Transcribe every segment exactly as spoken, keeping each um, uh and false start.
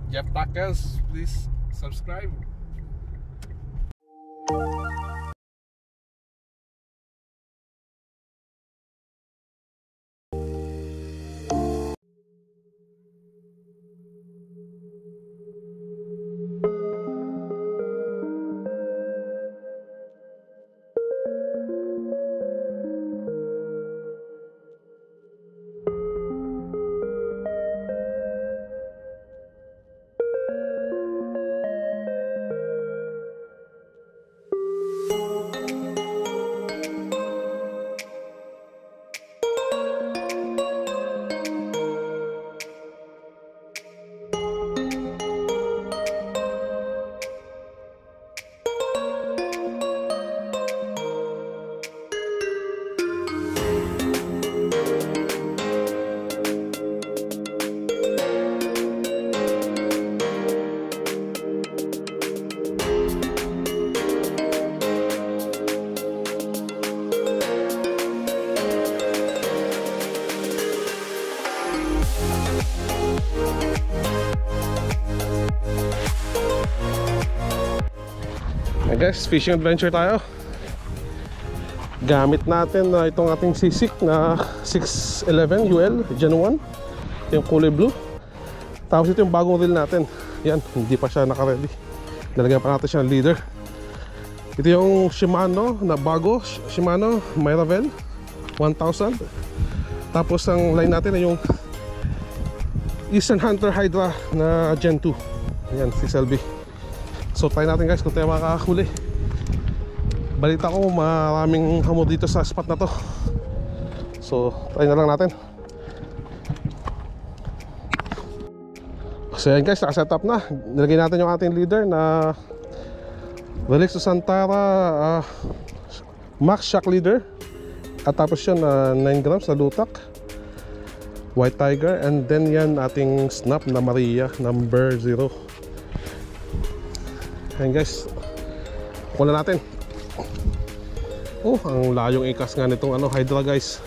Jeff Tacos, please subscribe. Guys, fishing adventure tayo. Gamit natin na uh, itong ating sisik na six eleven U L Gen one, yung kulay blue. Tapos ito yung bagong reel natin. Yan, hindi pa siya naka-ready. Nalagyan pa natin siya ng leader. Ito yung Shimano na bago, Shimano Miravel one thousand. Tapos ang line natin ay yung Eastern Hunter Hydra na Gen two. Ayan, si Selby. So try natin guys kung tayo makakahuli. Balita ko maraming hamor dito sa spot na to. So try na lang natin. So yan guys, nakaset up na. Nilagay natin yung ating leader na Relix Santara uh, Max Shock Leader. At tapos yun uh, nine grams na lutak, White Tiger. And then yan ating snap na Maria number zero. Ayan guys, kuha natin. Oh, ang layong ikas nga nitong ano, Hydra guys.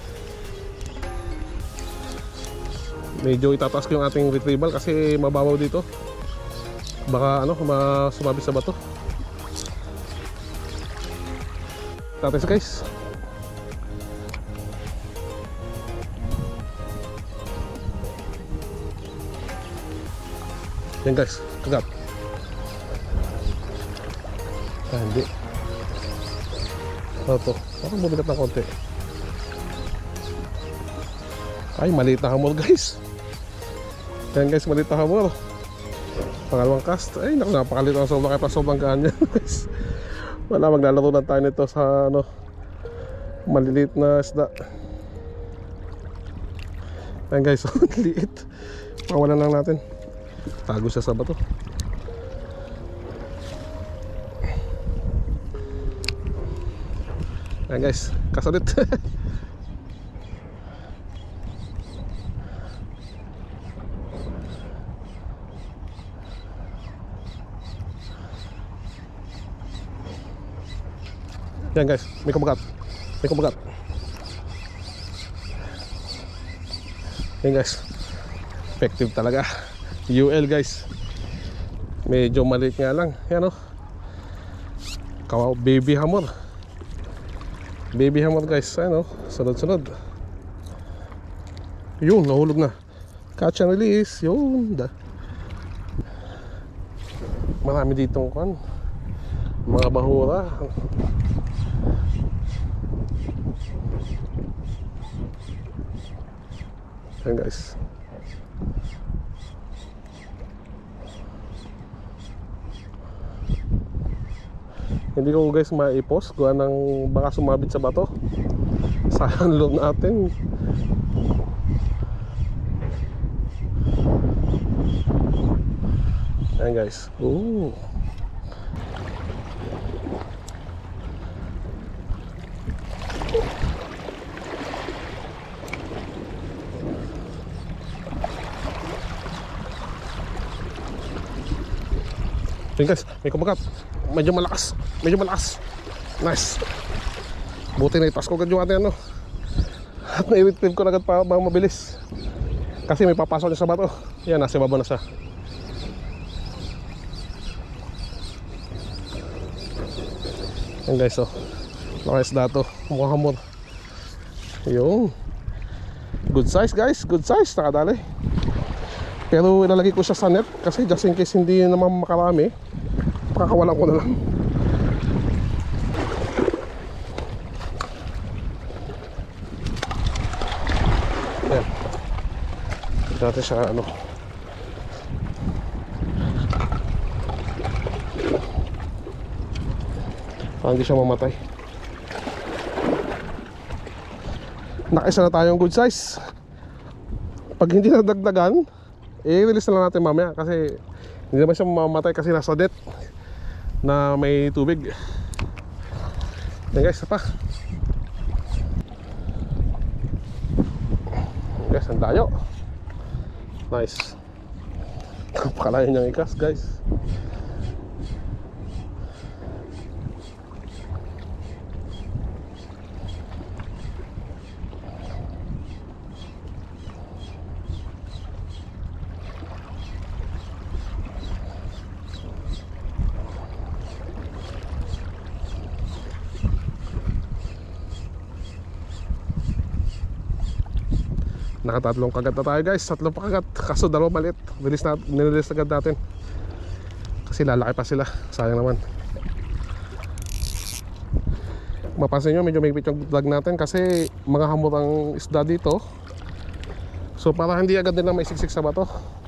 Medyo itataas ko yung ating retrieval kasi mababaw dito. Baka ano, sumabit sa bato. Tatas guys. Ayan guys, kagat. Ah, hindi. Ano to? Parang bumigat ng konti. Ay, maliit na hamor guys. Ayan guys, maliit na hamor. Pangalawang cast. Ay, naku, napakaliit ang sobrang kaya pa sobrang gaan yan guys. Wala, maglalaro lang tayo nito sa ano, maliliit na isda. Ayan guys, liit. Pakawalan lang natin. Tago siya sa bato. Ayan guys, kasalit. Ayan guys, may kumagat. May kumagat. Ayan guys, effective talaga. U L guys. Medyo maliit nga lang. Ayan o, kawaw, baby hammer. Baby hammer guys, ano, sunod-sunod. Yun, nahulog na. Catch and release, yun. Marami ditong kan, mga bahura. Ayan guys. Hindi ko guys maipos gawa ng baka sumabit sa bato. Sayang load natin. Ayan guys. Ooh. Ayan guys, may kumagat. Medyo malakas. Medyo malakas. Nice. Buti na itas ko agad yung ating ano. At na-retrieve ko agad para mabilis. Kasi may papasok niya sa bato. Yan, nasa baba na siya. Yan guys, oh. Nakais dato. Mukhang hamor. Yung good size guys, good size. Nakadali. Pero ilalagay ko siya sa net kasi just in case hindi naman makarami, pakakawalan ko na lang. Ayan. Dati siya ano, para hindi siya mamatay. Nakaisa na tayong good size. Pag hindi nadagdagan, i-release na lang natin mamaya kasi hindi naman siya mamamatay kasi nasa net na may tubig. Yan guys, pa guys, ang dayo. Nice. Napakalayo niyang ikas guys. Nakatatlong kagat na tayo guys. Tatlong pa kagat. Kaso dalawa maliit. Release na, nirelease agad natin. Kasi lalaki pa sila. Sayang naman. Mapansin nyo medyo may yung vlog natin kasi mga hamurang isda dito. So para hindi agad nila may siksik sa bato,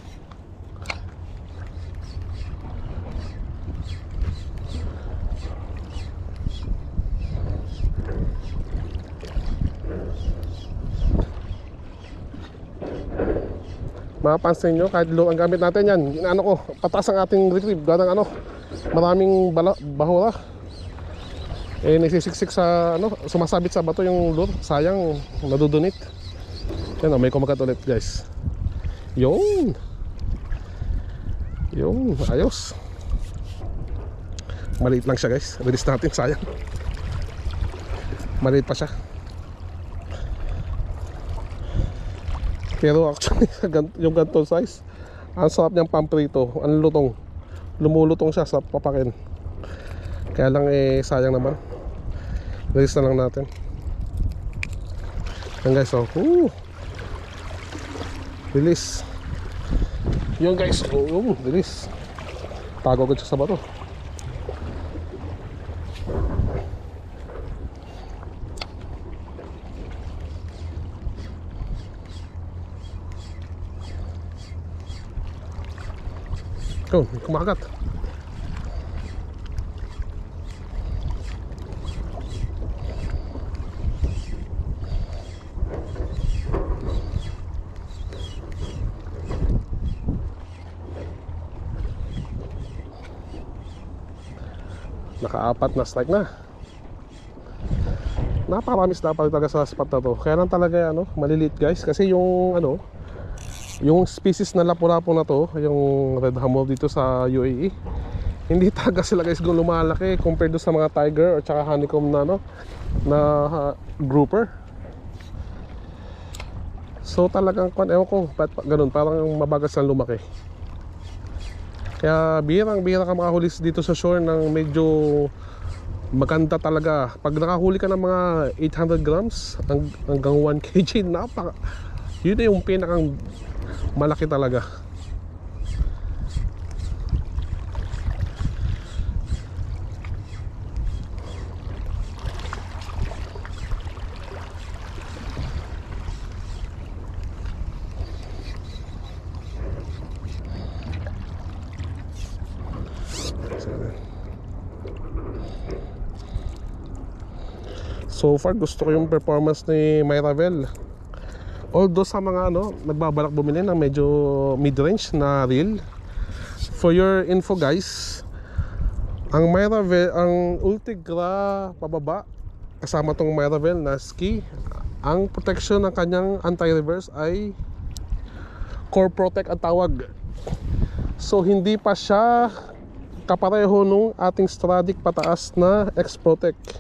mapapansin nyo kahit low ang gamit natin yan. Inaano ko, pataas ang ating retrieve. Ganang ano, maraming bala, bahura. Eh nagsisiksik sa ano, sumasabit sa bato yung lure. Sayang, nadudunit. Yan o, may kumagat ulit guys. Yung Yung, ayos. Maliit lang siya guys. Release natin, sayang. Maliit pa siya. Pero actually yung ganito size, ang sarap niyang pamprito. Ang lutong, lumulutong siya sa papakin. Kaya lang eh sayang naman. Release na lang natin. Yan guys, oh. Woo! Release. Yun guys, oh, release. Tago agad siya sa bato. Oh, kumakagat. Naka-apat na strike na. Napakaramis na pala talaga sa spot na to. Kaya lang talaga ano, maliliit guys. Kasi yung ano, yung species na lapu-lapu na to, yung red hammer dito sa U A E, hindi talaga sila guys kung lumalaki compared do sa mga tiger or tsaka honeycomb na ano, na uh, grouper. So talagang kung ewan ko ba't ganun, parang mabagal silang lumaki. Kaya bihirang-bihira ka makahuli dito sa shore ng medyo maganda talaga. Pag nakahuli ka ng mga eight hundred grams hanggang one kilogram, napaka, yun na yung pinakang malaki talaga. So far gusto ko yung performance ni Myravel. Although sa mga ano, nagbabalak bumili ng medyo mid-range na reel, for your info guys, ang Myravel, ang Ultigra pababa kasama tong Myravel na ski, ang protection ng kanyang anti-reverse ay Core Protect ang tawag. So hindi pa siya kapareho nung ating Stradic pataas na X-Protect.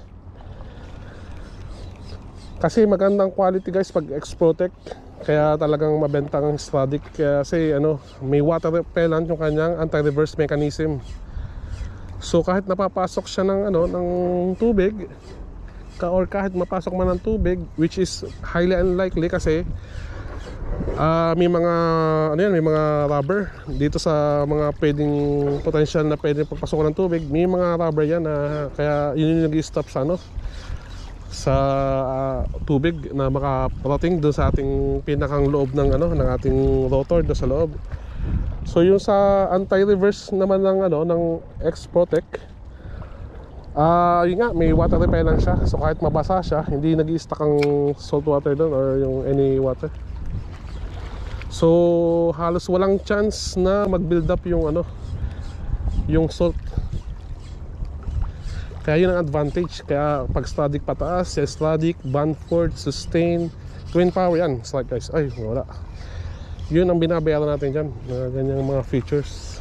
Kasi magandang quality guys pag X-Protect, kaya talagang mabentang Stradic. Kasi ano, may water repellent yung kanyang anti-reverse mechanism. So kahit napapasok siya ng ano ng tubig, ka or kahit mapasok man ng tubig, which is highly unlikely kasi uh, may mga ano yan, may mga rubber dito sa mga pwedeng potential na pwedeng pagpasok ng tubig. May mga rubber yan na kaya yun yung nag-stop sa ano sa uh, tubig na makaparating doon sa ating pinakang loob ng ano ng ating rotor doon sa loob. So yung sa anti-reverse naman ng ano ng X-Protect, ah uh, yun nga, may water repellent siya. So kahit mabasa siya, hindi nag-i-stuck ang salt water doon or yung any water. So halos walang chance na mag-build up yung ano yung salt. Kaya yun ang advantage. Kaya pag static pataas, static, Bamford, sustain, twin power, yan slide guys. Ay wala. Yun ang binabayaran natin dyan, mga ganyang mga features.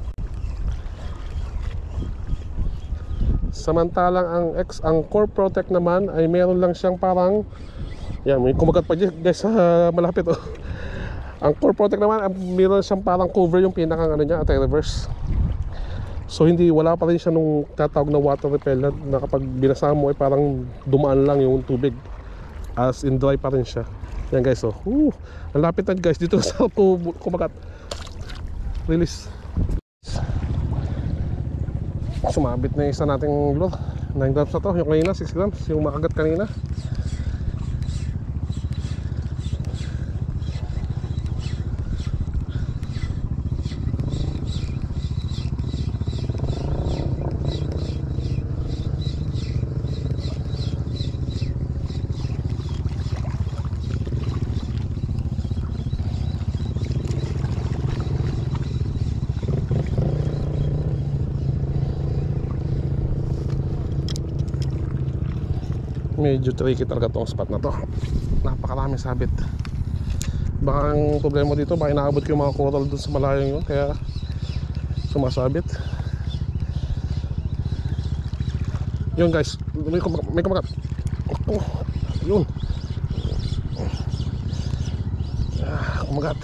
Samantalang ang X, ang Core Protect naman ay meron lang siyang parang, yan, may kumagat pa dyan guys, uh, malapit oh. Ang Core Protect naman, meron siyang parang cover yung pinakang ano niya, anti-reverse. So hindi, wala pa rin siya nung tatawag na water repellent na kapag binasa mo ay parang dumaan lang yung tubig, as in dry pa rin siya. Yan guys, oh, uh, ang lapit na guys dito sa kumagat. Release. Sumabit na yung isa nating lure. nine grams na to, yung kanina six grams, yung makagat kanina. Medyo tricky talaga tong spot na to. Napakarami sabit. Baka ang problema dito, baka inaabot ko yung mga coral dun sa malayong yun, kaya sumasabit. Yun guys, may kumagat, may kumagat. Oh, yun. Ah, kumagat.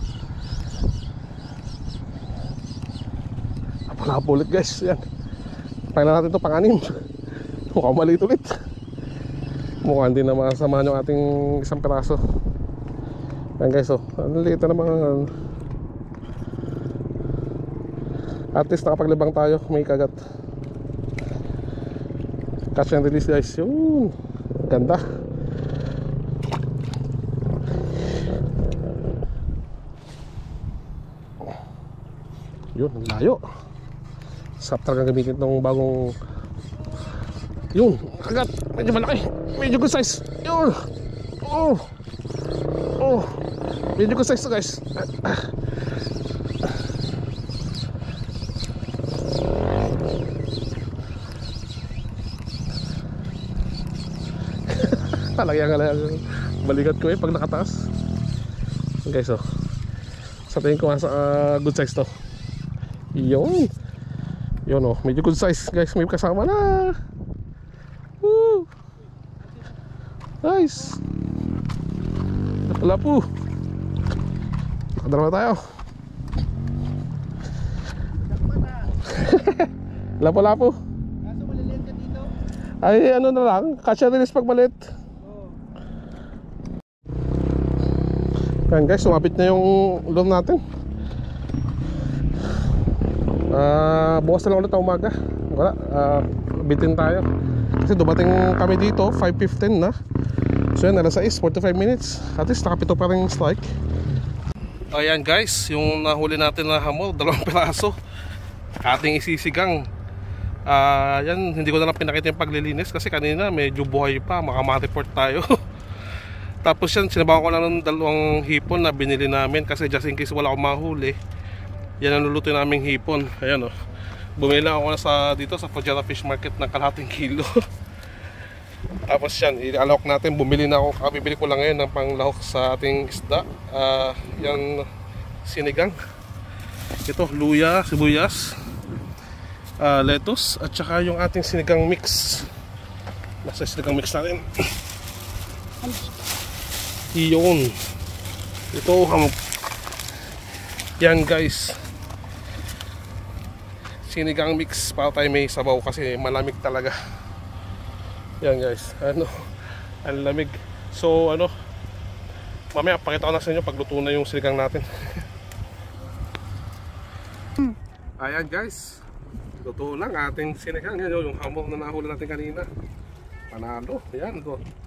Napakalapo ulit guys. Yan, paila natin ito pang-anim. Mukhang maliit ulit. Mukhang hindi na makasama yung ating isang piraso. Yan guys, oh, ang liit na naman. At least nakapaglibang tayo, may kagat. Catch and release guys. Yun, ganda. Yun, layo. Sarap talaga gamitin itong bagong. Yun, kagat, medyo malaki, medyo good size. Yun. Oh. Oh. Medyo good size to guys. Talagang talagang balikat ko eh pag nakataas. Guys, oh. Sa tingin ko sa uh, good size to. Yun. Yun, oh, medyo good size guys, may kasama na. Woo! Nice. Wala po. Nakadalawa tayo. Lapo-lapo. Kaso maliliit ka dito? Ay ano na lang, kasya release pag malit. Oo. Yan guys, sumabit na yung lure natin. uh, Bukas na lang ulit ang umaga. Wala, uh, bitin tayo. Kasi dumating kami dito five fifteen na. So yan, alas sais, forty-five minutes. At least nakapito pa rin strike. Ayan guys, yung nahuli natin na hamor, dalawang piraso. Ating isisigang. uh, Yan, hindi ko na lang pinakita yung paglilinis kasi kanina medyo buhay pa, makamareport tayo. Tapos yan, sinabawan ko lang ng dalawang hipon na binili namin kasi just in case wala akong mahuli. Yan ang luluto naming hipon. Ayan o, oh. Bumili ako na sa, dito sa Fujairah Fish Market ng kalahating kilo. Tapos yan, i-alok natin. Bumili na ako, kabibili ko lang ngayon ng panglahok sa ating isda. uh, Yan, sinigang. Ito, luya, sibuyas, uh, lettuce, at saka yung ating sinigang mix. Nasa sinigang mix natin. Iyon. Ito, um, yan guys, sinigang mix para tayo may sabaw kasi malamig talaga. Yan guys, ano, ang lamig. So ano, mamaya pakita ko na sa inyo pag luto na yung sinigang natin. Ayan guys, luto lang ating sinigang. Yan yung hamon na nahuli natin kanina. Panalo, yan, go.